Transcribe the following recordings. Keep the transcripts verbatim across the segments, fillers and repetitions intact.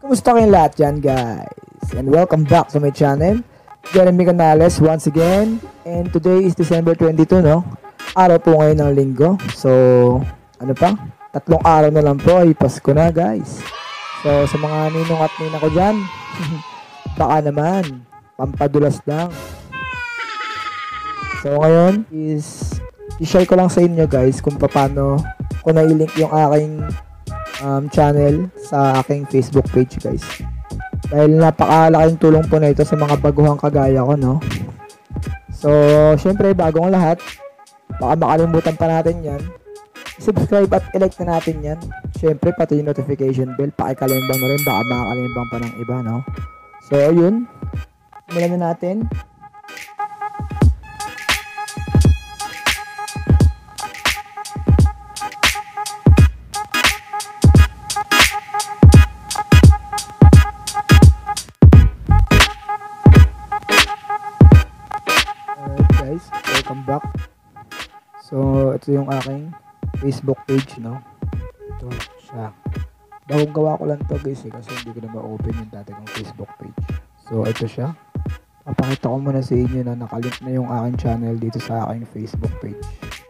Kumusta kayong lahat dyan, guys? And welcome back to my channel, Jeremy Canales once again. And today is December twenty-two, no? Araw po ngayon ng linggo. So, ano pa? Tatlong araw na lang po ay Pasko na, guys. So, sa mga ninong at nina ko dyan, baka naman, pampadulas lang. So, ngayon is, i-share ko lang sa inyo, guys, kung paano ko na-link yung aking Um, channel sa aking Facebook page, guys, dahil napakalaking tulong po na ito sa mga baguhang kagaya ko, no? So, syempre, bago ang lahat, baka makalimutan pa natin yan, subscribe at i-like na natin yan. Syempre, pati yung notification bell, pakikalimbang na rin, baka makakalimbang pa ng iba, no? So, ayun, simulan na natin. Welcome back. So, ito yung aking Facebook page, no? Ito siya. Bagong gawa ko lang to, guys, eh, kasi hindi ko na ma-open yung dati kong Facebook page. So, ito siya. Papakita ko muna sa inyo na nakalink na yung aking channel dito sa aking Facebook page.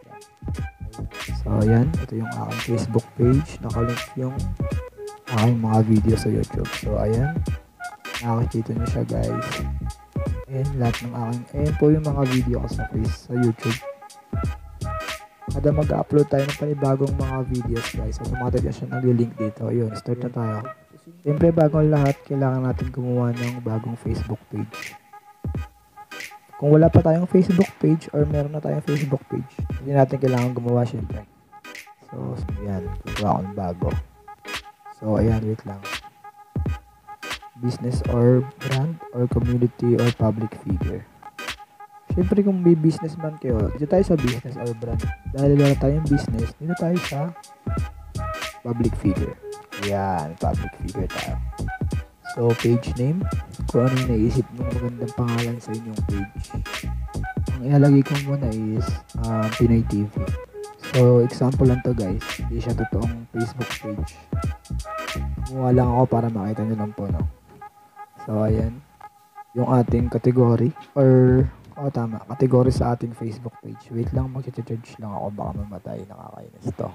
So, ayan. Ito yung aking Facebook page. Nakalink yung aking mga video sa YouTube. So, ayan. Nakakita nyo siya, guys. And lahat ng aking, ayan po yung mga video ko sa face, sa YouTube. Kada mag-upload tayo ng panibagong mga videos, guys, automatic na siya nag-link dito. Ayun, start na tayo. Siyempre, bago ang lahat, kailangan natin gumawa ng bagong Facebook page. Kung wala pa tayong Facebook page or meron na tayong Facebook page, hindi natin kailangan gumawa, siyempre. So, ayan, gumawa ko ng bago. So, ayan, wait lang. Business or brand or community or public figure. Siyempre, kung may businessman kayo, dito tayo sa business or brand. Dahil wala tayong business, dito tayo sa public figure. Yan, public figure tayo. So, page name. Kung ano yung naisip mong magandang pangalan sa inyong page. Ang ilalagay ko muna is uh, Pinoy T V. So, example lang to, guys. Hindi siya totoong Facebook page. Kumuha lang ako para makita nyo lang po, no? So, ayan. Yung ating category or, oh tama, category sa ating Facebook page. Wait lang, mag-charge lang ako. Baka mamatay. Nakakainis to.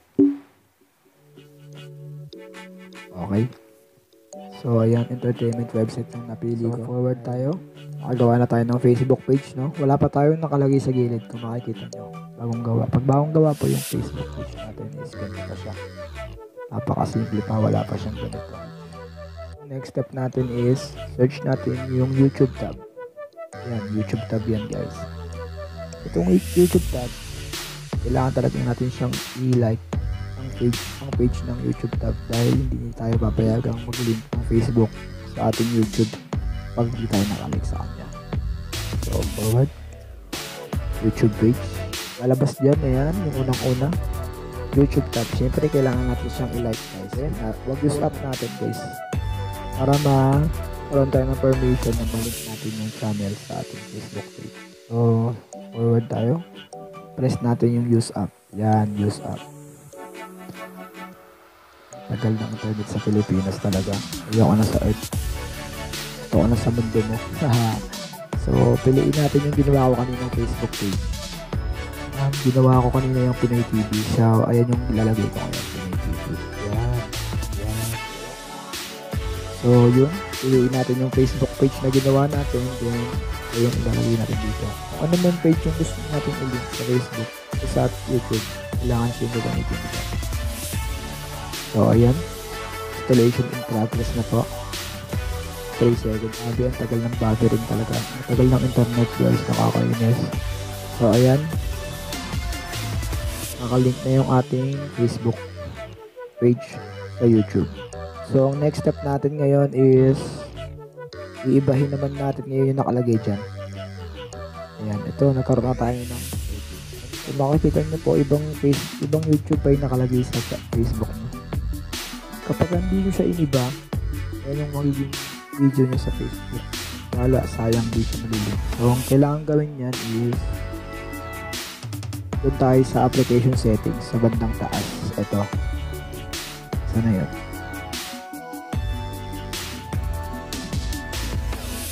Okay. So, ayan. Entertainment website yung napili ko. So, forward tayo. Nakagawa na tayo ng Facebook page, no? Wala pa tayong nakalagay sa gilid kung makikita nyo. Bagong gawa. Pag bagong gawa po yung Facebook page natin is ganito siya. Napakasimple pa. Wala pa siyang ganito. Next step natin is search natin yung YouTube tab. Yan, YouTube tab yan, guys. Itong YouTube tab, kailangan talaga natin siyang i-like ang page, ang page ng YouTube tab dahil hindi tayo papayagang mag-link ng Facebook sa ating YouTube pag hindi tayo nakalike sa kanya. So, forward. YouTube page. Lalabas dyan, ayan, yung unang-una. YouTube tab. Siyempre, kailangan natin siyang i-like, guys. Ayan, wag yung stop natin, guys. Para ma-karoon tayo ng permission na malink natin yung channel sa ating Facebook page. So, forward tayo. Press natin yung use app. Yan, use app. Tagal ng internet sa Pilipinas talaga. Ayoko na sa Earth. Ito ko na sa mundo mo. So, piliin natin yung ginawa ko kanina ng Facebook page. Um, ginawa ko kanina yung Pinoy T V. So, ayan yung ilalagay ko ngayon. Pinoy T V. Yan. So, yun. Piliin natin yung Facebook page na ginawa natin. Then, ayun, ilalagay natin dito. Kung ano man page yung gusto natin i-link sa Facebook o sa YouTube, kailangan siya yung gamitin dito. So, ayan. Installation in progress na po. three seconds. Abi, ang tagal ng buffering talaga. Ang tagal ng internet, guys. Nakakainis. So, ayan. Nakalink na yung ating Facebook page sa YouTube. So, ang next step natin ngayon is iibahin naman natin ngayon yung nakalagay dyan. Ayan, ito, nagkaroon na tayo ng kung makikita nyo po, ibang, face, ibang YouTube ay nakalagay sa Facebook nyo. Kapag hindi nyo siya iniba, ayan yung magiging video nyo sa Facebook. Wala, sayang di siya malilink. So, ang kailangan gawin yan is doon tayo sa application settings sa bandang taas. Ito. Sana yun.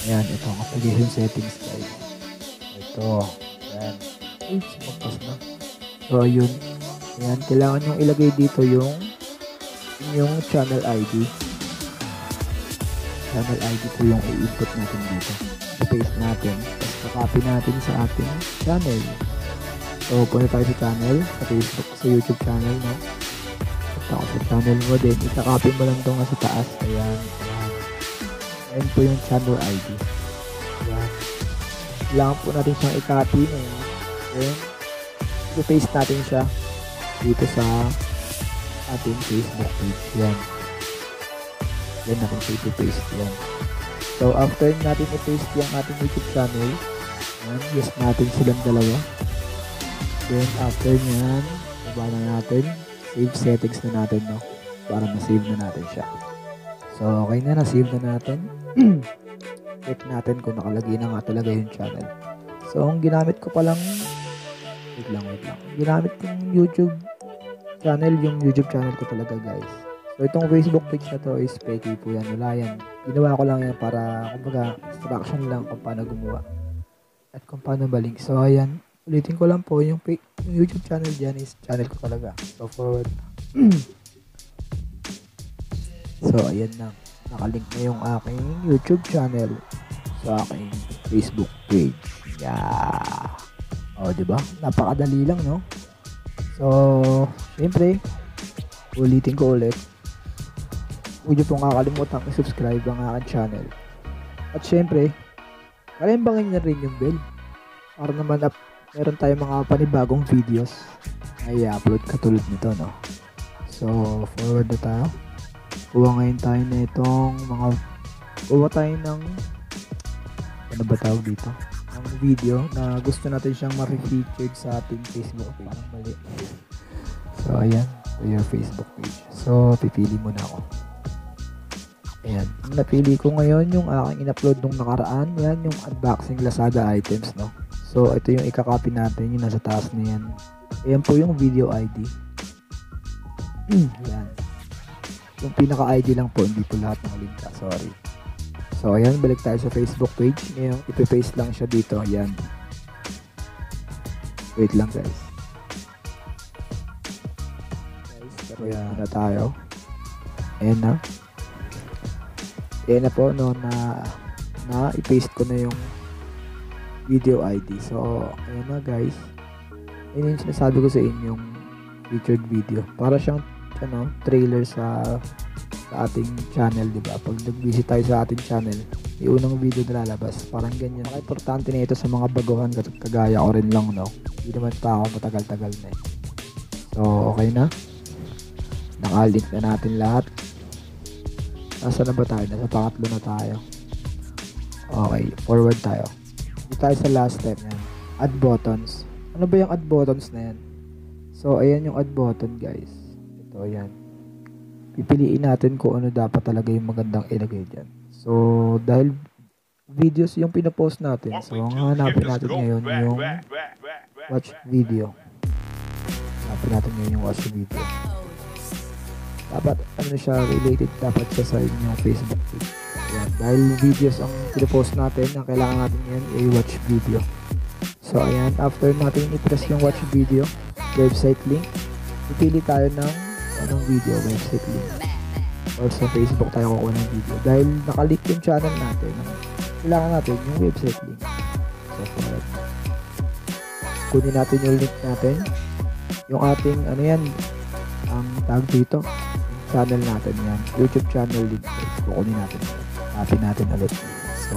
Ayan, ito ang application settings guys. Ito. Ayan. Uy, sumagpas na. So, yun. Ayan, kailangan nyo ilagay dito yung yung channel I D. Channel I D po yung i-input natin dito. I-paste natin. Tapos copy natin sa ating channel. So, punta tayo sa channel, sa Facebook, sa YouTube channel, no? Punta ko sa channel mo din. Ika-copy mo lang ito nga sa taas. Ayan. Ayan po yung channel I D. Ayan. Kailangan po natin siyang i-copy. Then, i-paste natin siya dito sa ating Facebook page. Yan. Yan natin siya i-paste. Yan. So, after natin i-paste yung ating YouTube channel, yan, yes natin silang dalawa. Then, after nyan, baba na natin, save settings na natin, no? Para ma-save na natin siya. So, okay na, na-save na natin. Check natin kung nakalagay na nga talaga yung channel. So, ang ginamit ko palang, wait lang, wait lang. Ginamit kong YouTube channel, yung YouTube channel ko talaga, guys. So, itong Facebook page na to is peki po yan. Wala yan. Ginawa ko lang yan para, kumbaga, instruction lang kung paano gumawa. At kung paano balik. So, ayan. Ulitin ko lang po, yung, yung YouTube channel dyan is channel ko talaga. So, forward. So, ayan na. Nakalink na yung aking YouTube channel sa aking Facebook page. Yeah. O, diba? Napakadali lang, no? So, syempre, ulitin ko ulit. Huwag niyo pong kakalimutan i-subscribe ang aking channel. At syempre, kalimbangin na rin yung bell. Para naman up, meron tayong mga panibagong videos na i-upload katulad nito, no? So, forward na tayo. Kuha ngayon tayo na itong mga kuha tayo ng ano ba tawag dito? Ang video na gusto natin siyang ma-featured sa ating Facebook page. Parang mali. So, ayan. So, your Facebook page. So, pipili muna ako. Ayan. Ang napili ko ngayon yung aking in-upload nung nakaraan. Yan, yung unboxing Lazada items, no? So, ito yung ika-copy natin. Yung nasa taas na yan. Ayan po yung video I D. Ayan. Yung pinaka-I D lang po, hindi po lahat ng link. Sorry. So, ayan, balik tayo sa Facebook page. Ngayon, ipipaste lang siya dito. Ayan. Wait lang, guys. Guys, pero yan na tayo. Ayan na. Ayan na po, no, na, na ipaste ko na yung video I D. So, ayan na, guys. Ayan yung sinasabi ko sa inyo, yung featured video. Para siyang ano, trailer sa sa ating channel, di ba? Pag nag-visit tayo sa ating channel, yung unang video na lalabas, parang ganyan. Ang importante na ito sa mga baguhan, kagaya ko rin lang, no? Hindi naman pa ako matagal-tagal na eh. So, okay na. Nakalink na natin lahat. Nasa na ba tayo? Nasa pangatlo na tayo. Okay, forward tayo. Dito tayo sa last step yan. Add buttons. Ano ba yung add buttons na yan? So, ayan yung add button, guys. So, ayan. Pipiliin natin kung ano dapat talaga yung magandang ilagay dyan. So, dahil videos yung pinapost natin. So, ang hanapin natin ngayon yung watch video. Hanapin natin ngayon yung watch video. Dapat, ano siya, related dapat siya sa inyong Facebook page. Ayan. Dahil videos ang pinapost natin, ang kailangan natin ngayon ay watch video. So, ayan. After natin i-press yung watch video, website link, pipili tayo ng anong video, website link, or sa Facebook tayo kukuha ng video. Dahil nakalink yung channel natin, kailangan natin yung website link. So, forward. Kunin natin yung link natin, yung ating, ano yan, ang tag dito, yung channel natin yan, YouTube channel link. Kukunin natin, copy natin ulit. So,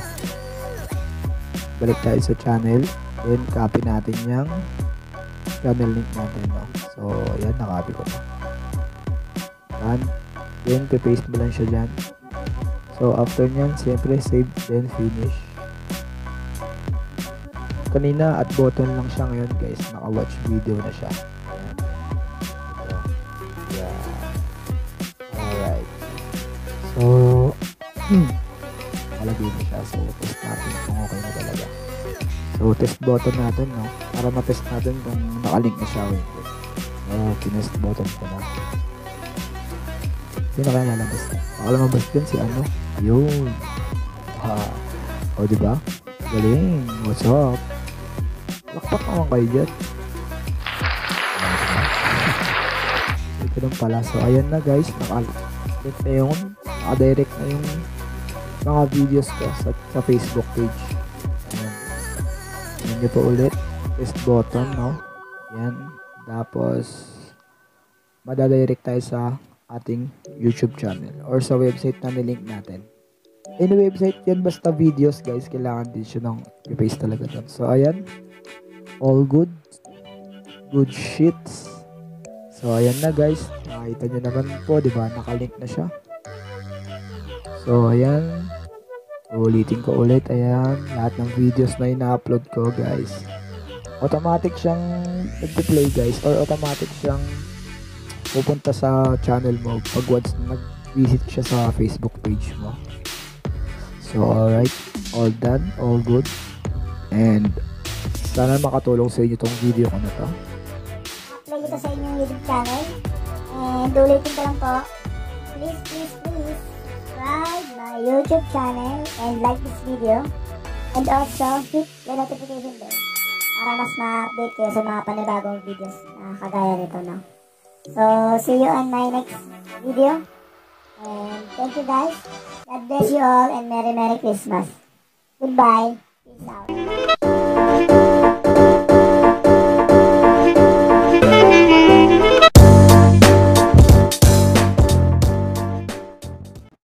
balik tayo sa channel, then copy natin yung channel link natin, no? So, ayan, nakopy ko na. And then, paste mo lang siya dyan. So, after nyan, siyempre, save, then finish. Kanina, at button lang siya ngayon, guys. Naka-watch video na siya. Yeah. Alright. So, hmm. Nakalagay na siya. So, test natin kung okay na talaga. So, test button natin, no? Para ma-test natin kung nakalink na siya. Wait. So, kinest button ko na. Sino kaya lalabas na? Baka lumabas din si ano? Ayun. Ha. O, diba? Galing. What's up? Lakpak naman kayo dyan. Ito lang pala. So, ayan na guys. Naka-direct na yung, naka-direct na yung mga videos ko sa, sa Facebook page. Ayan. Ayan nyo po ulit. Press button, no? Ayan. Tapos, madadirect tayo sa ating YouTube channel or sa website na nilink natin. Any website yan, basta videos guys, kailangan din siya ng i-paste talaga doon. So, ayan. All good. Good shits. So, ayan na guys. Nakita nyo naman po, di ba? Nakalink na siya. So, ayan. Ulitin ko ulit. Ayan. Lahat ng videos na ina-upload ko guys. Automatic siyang nag-play guys or automatic siyang pupunta sa channel mo pag once nag-visit siya sa Facebook page mo. So, alright. All done. All good. And, sana makatulong sa inyo tong video ko na to. Upload ito sa inyong YouTube channel. And, ulitin ko lang po. Please, please, please subscribe my YouTube channel and like this video. And also, hit the notification bell para mas ma-update kayo sa mga panibagong videos na kagaya nito, no? So, see you on my next video. And thank you guys. God bless you all and Merry Merry Christmas. Goodbye. Peace out.